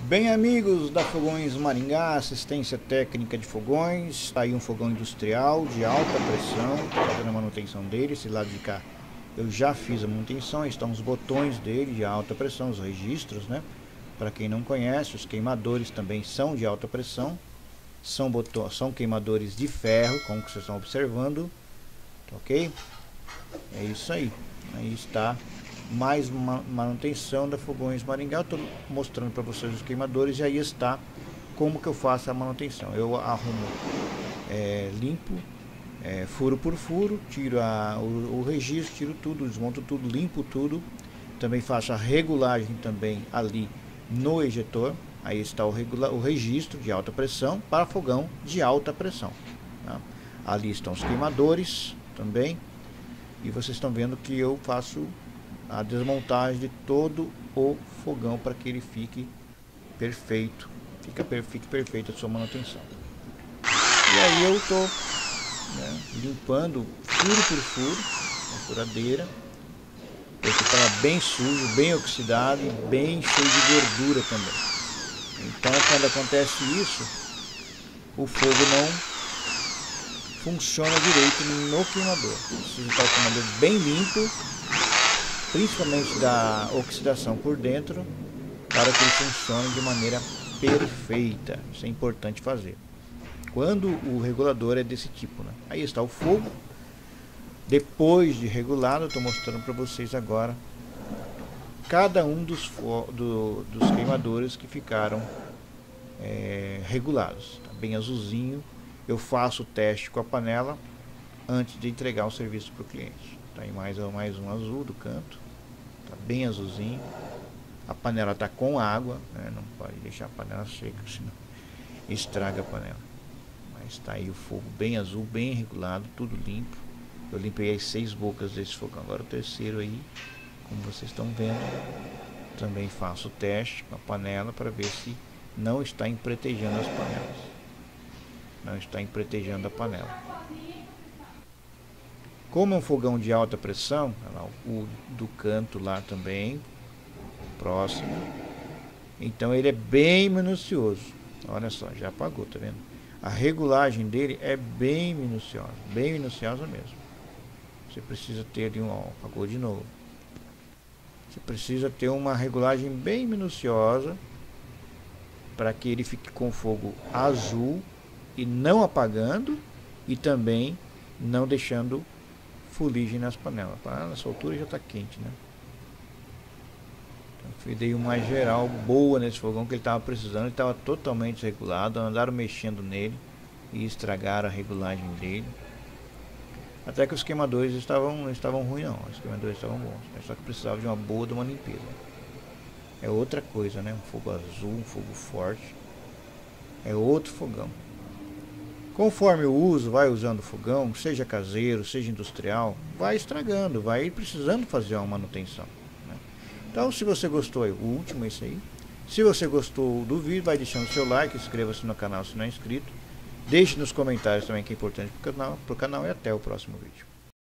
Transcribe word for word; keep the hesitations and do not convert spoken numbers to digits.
Bem, amigos da Fogões Maringá, assistência técnica de fogões. Está aí um fogão industrial de alta pressão, fazendo a manutenção dele. Esse lado de cá eu já fiz a manutenção. Aí estão os botões dele de alta pressão, os registros, né? Para quem não conhece, os queimadores também são de alta pressão. São, botões, são queimadores de ferro, como que vocês estão observando, ok? É isso aí. Aí está mais uma manutenção da Fogões Maringá. Eu estou mostrando para vocês os queimadores e aí está como que eu faço a manutenção. Eu arrumo, é, limpo, é, furo por furo, tiro a, o, o registro, tiro tudo, desmonto tudo, limpo tudo. Também faço a regulagem também ali no ejetor. Aí está o, regula, o registro de alta pressão para fogão de alta pressão, tá? Ali estão os queimadores também. E vocês estão vendo que eu faço a desmontagem de todo o fogão para que ele fique perfeito, fica, fique perfeito a sua manutenção. E aí eu estou, né, limpando furo por furo, a furadeira, porque estava bem sujo, bem oxidado e bem cheio de gordura também. Então quando acontece isso, o fogo não funciona direito no queimador. Precisa estar o queimador bem limpo, principalmente da oxidação por dentro, para que ele funcione de maneira perfeita. Isso é importante fazer quando o regulador é desse tipo, né? Aí está o fogo. Depois de regulado, eu estou mostrando para vocês agora cada um dos, do, dos queimadores que ficaram é, regulados. Tá bem azulzinho. Eu faço o teste com a panela antes de entregar o serviço para o cliente. Tá aí mais, mais um azul do canto. Tá bem azulzinho. A panela tá com água, né? Não pode deixar a panela seca, senão estraga a panela. Mas tá aí o fogo bem azul, bem regulado, tudo limpo. Eu limpei as seis bocas desse fogão. Agora o terceiro aí, como vocês estão vendo, também faço o teste com a panela para ver se não está empretejando as panelas. Não está empretejando a panela. Como é um fogão de alta pressão, o do canto lá também, próximo, então ele é bem minucioso. Olha só, já apagou, tá vendo? A regulagem dele é bem minuciosa, bem minuciosa mesmo. Você precisa ter ali um, ó, apagou de novo. Você precisa ter uma regulagem bem minuciosa para que ele fique com fogo azul e não apagando e também não deixando fuligem nas panelas. Ah, nessa altura já está quente, né? Então, eu dei uma geral boa nesse fogão que ele estava precisando. Ele estava totalmente desregulado. Andaram mexendo nele e estragaram a regulagem dele. Até que os queimadores estavam, não estavam ruins não. Os queimadores estavam bons. Só que precisava de uma boa de uma limpeza. É outra coisa, né? Um fogo azul, um fogo forte. É outro fogão. Conforme o uso, vai usando o fogão, seja caseiro, seja industrial, vai estragando, vai precisando fazer uma manutenção, né? Então, se você gostou, aí, o último é esse aí. Se você gostou do vídeo, vai deixando seu like, inscreva-se no canal se não é inscrito. Deixe nos comentários também que é importante para o canal, pro canal e até o próximo vídeo.